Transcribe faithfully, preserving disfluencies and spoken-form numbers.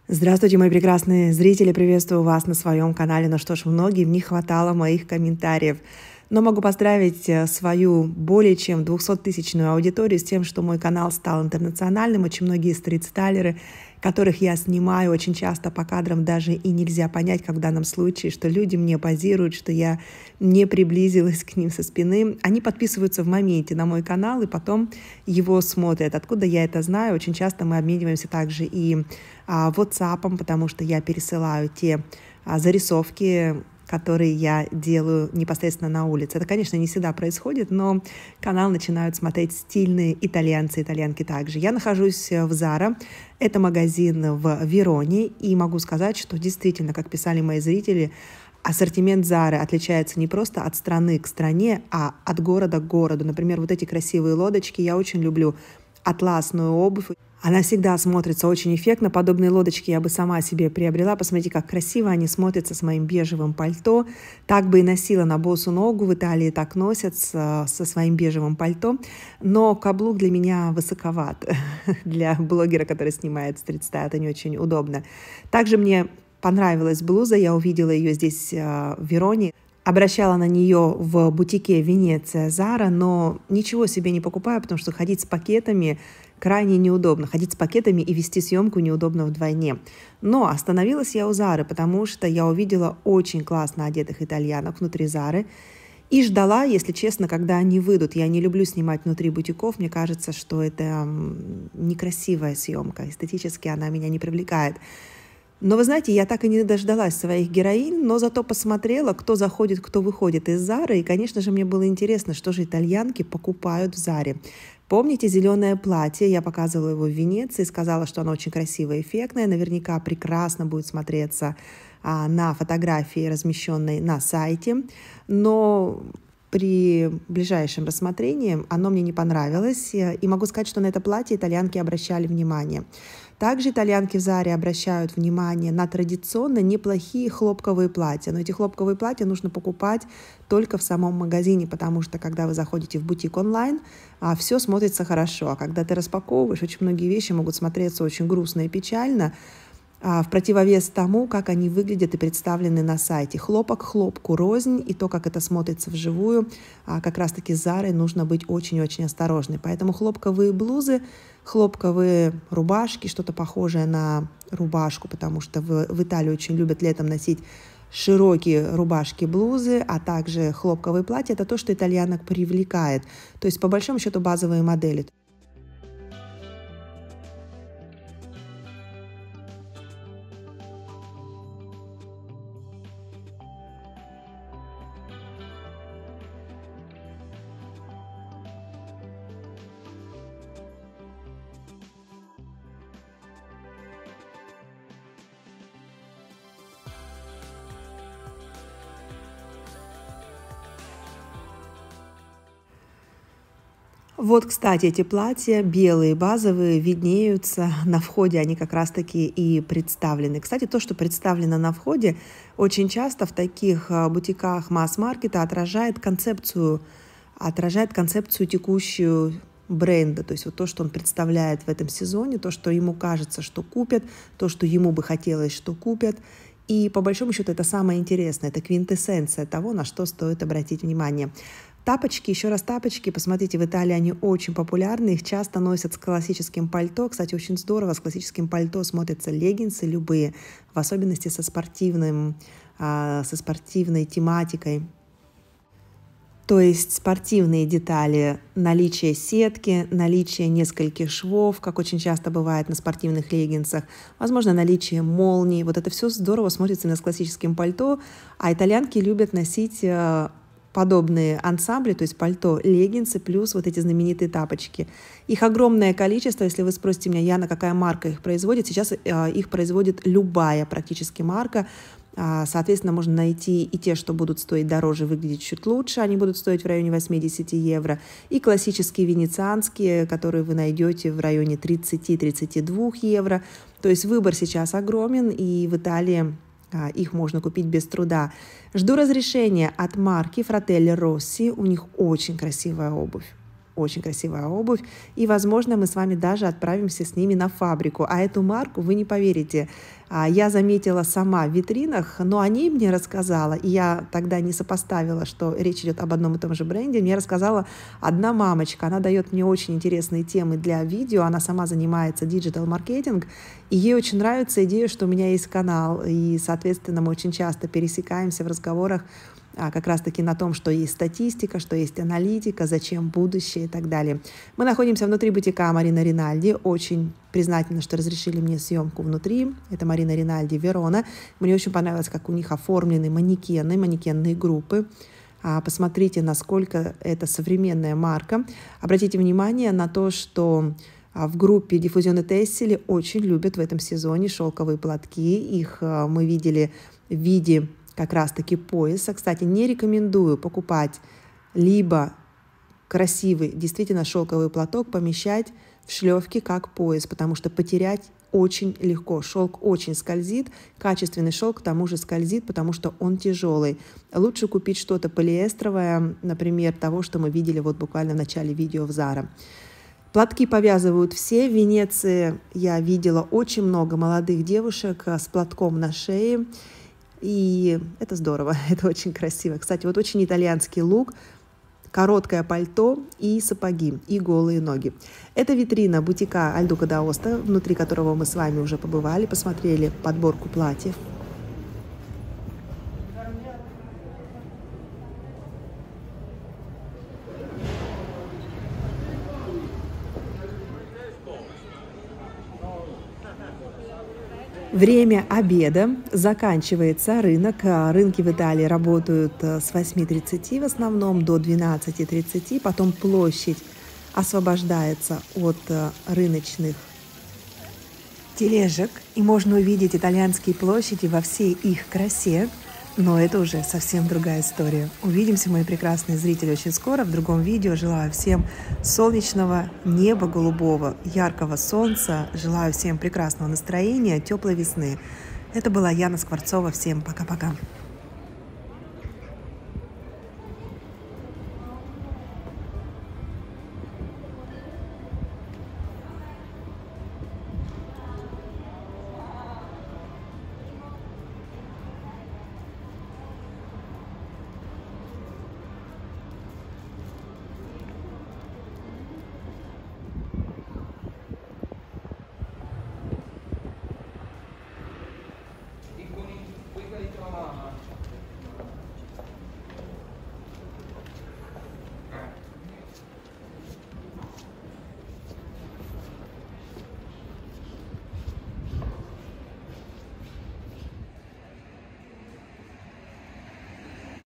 Здравствуйте, мои прекрасные зрители, приветствую вас на своем канале. Ну что ж, многим не хватало моих комментариев. Но могу поздравить свою более чем двухсоттысячную аудиторию с тем, что мой канал стал интернациональным. Очень многие стрит-стайлеры, которых я снимаю, очень часто по кадрам даже и нельзя понять, как в данном случае, что люди мне позируют, что я не приблизилась к ним со спины. Они подписываются в моменте на мой канал и потом его смотрят. Откуда я это знаю? Очень часто мы обмениваемся также и а, WhatsApp, потому что я пересылаю те а, зарисовки, которые я делаю непосредственно на улице. Это, конечно, не всегда происходит, но канал начинают смотреть стильные итальянцы, итальянки также. Я нахожусь в Zara. Это магазин в Вероне, и могу сказать, что действительно, как писали мои зрители, ассортимент Zara отличается не просто от страны к стране, а от города к городу. Например, вот эти красивые лодочки я очень люблю. Атласную обувь. Она всегда смотрится очень эффектно. Подобные лодочки я бы сама себе приобрела. Посмотрите, как красиво они смотрятся с моим бежевым пальто. Так бы и носила на босу ногу. В Италии так носят со своим бежевым пальто. Но каблук для меня высоковат. Для блогера, который снимает стрит-стайл, это не очень удобно. Также мне понравилась блуза. Я увидела ее здесь в Вероне. Обращала на нее в бутике Венеция Zara, но ничего себе не покупаю, потому что ходить с пакетами крайне неудобно. Ходить с пакетами и вести съемку неудобно вдвойне. Но остановилась я у Zara, потому что я увидела очень классно одетых итальянок внутри Zara и ждала, если честно, когда они выйдут. Я не люблю снимать внутри бутиков, мне кажется, что это некрасивая съемка, эстетически она меня не привлекает. Но вы знаете, я так и не дождалась своих героинь, но зато посмотрела, кто заходит, кто выходит из Zara. И, конечно же, мне было интересно, что же итальянки покупают в Заре. Помните зеленое платье? Я показывала его в Венеции, сказала, что оно очень красивое, эффектное. Наверняка прекрасно будет смотреться а, на фотографии, размещенной на сайте. Но при ближайшем рассмотрении оно мне не понравилось. И могу сказать, что на это платье итальянки обращали внимание. Также итальянки в Заре обращают внимание на традиционно неплохие хлопковые платья. Но эти хлопковые платья нужно покупать только в самом магазине, потому что, когда вы заходите в бутик онлайн, все смотрится хорошо. А когда ты распаковываешь, очень многие вещи могут смотреться очень грустно и печально, в противовес тому, как они выглядят и представлены на сайте. Хлопок хлопку рознь, и то, как это смотрится вживую, как раз-таки с Зарой нужно быть очень-очень осторожной. Поэтому хлопковые блузы, хлопковые рубашки, что-то похожее на рубашку, потому что в, в Италии очень любят летом носить широкие рубашки-блузы, а также хлопковые платья. Это то, что итальянок привлекает. То есть, по большому счету, базовые модели. Вот, кстати, эти платья белые, базовые, виднеются на входе, они как раз-таки и представлены. Кстати, то, что представлено на входе, очень часто в таких бутиках масс-маркета отражает концепцию, отражает концепцию текущую бренда, то есть вот то, что он представляет в этом сезоне, то, что ему кажется, что купят, то, что ему бы хотелось, что купят. И по большому счету это самое интересное, это квинтэссенция того, на что стоит обратить внимание. Тапочки, еще раз тапочки, посмотрите, в Италии они очень популярны, их часто носят с классическим пальто. Кстати, очень здорово, с классическим пальто смотрятся леггинсы любые, в особенности со спортивным, со спортивной тематикой. То есть спортивные детали, наличие сетки, наличие нескольких швов, как очень часто бывает на спортивных леггинсах, возможно, наличие молний. Вот это все здорово смотрится на классическим пальто, а итальянки любят носить подобные ансамбли, то есть пальто, леггинсы, плюс вот эти знаменитые тапочки. Их огромное количество. Если вы спросите меня, Яна, какая марка их производит, сейчас э, их производит любая практически марка. Э, соответственно, можно найти и те, что будут стоить дороже, выглядеть чуть лучше. Они будут стоить в районе восьмидесяти евро. И классические венецианские, которые вы найдете в районе тридцати-тридцати двух евро. То есть выбор сейчас огромен, и в Италии их можно купить без труда. Жду разрешения от марки Fratelli Rossi. У них очень красивая обувь. очень красивая обувь. И, возможно, мы с вами даже отправимся с ними на фабрику. А эту марку, вы не поверите, я заметила сама в витринах, но о ней мне рассказала, и я тогда не сопоставила, что речь идет об одном и том же бренде. Мне рассказала одна мамочка, она дает мне очень интересные темы для видео, она сама занимается диджитал-маркетинг, и ей очень нравится идея, что у меня есть канал, и, соответственно, мы очень часто пересекаемся в разговорах а как раз-таки на том, что есть статистика, что есть аналитика, зачем будущее и так далее. Мы находимся внутри бутика Марина Ринальди. Очень признательна, что разрешили мне съемку внутри. Это Марина Ринальди Верона. Мне очень понравилось, как у них оформлены манекены, манекенные группы. Посмотрите, насколько это современная марка. Обратите внимание на то, что в группе Diffusion и Tessile очень любят в этом сезоне шелковые платки. Их мы видели в виде как раз-таки пояса. Кстати, не рекомендую покупать либо красивый, действительно шелковый платок, помещать в шлёвки как пояс, потому что потерять очень легко. Шелк очень скользит, качественный шелк к тому же скользит, потому что он тяжелый. Лучше купить что-то полиэстровое, например, того, что мы видели вот буквально в начале видео в Zara. Платки повязывают все. В Венеции я видела очень много молодых девушек с платком на шее. И это здорово, это очень красиво. Кстати, вот очень итальянский лук, короткое пальто и сапоги, и голые ноги. Это витрина бутика Аль Дука д'Аоста, внутри которого мы с вами уже побывали, посмотрели подборку платьев. Время обеда, заканчивается рынок. Рынки в Италии работают с восьми тридцати в основном до двенадцати тридцати. Потом площадь освобождается от рыночных тележек. И можно увидеть итальянские площади во всей их красе. Но это уже совсем другая история. Увидимся, мои прекрасные зрители, очень скоро в другом видео. Желаю всем солнечного неба голубого, яркого солнца. Желаю всем прекрасного настроения, теплой весны. Это была Яна Скворцова. Всем пока-пока.